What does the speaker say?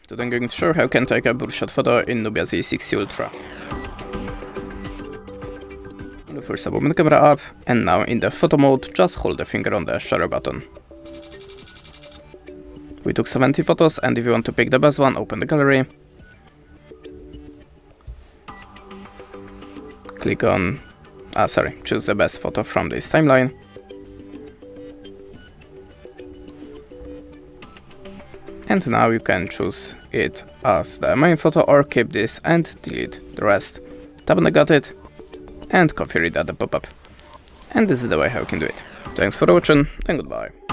Today I'm going to show how you can take a bullshot photo in Nubia Z60 Ultra. First open the camera up, and now in the photo mode, just hold the finger on the shutter button. We took 70 photos, and if you want to pick the best one, open the gallery. Click on, choose the best photo from this timeline. And now you can choose it as the main photo or keep this and delete the rest. Tap on the got it and configure it at the pop-up. And this is the way how you can do it. Thanks for watching and goodbye.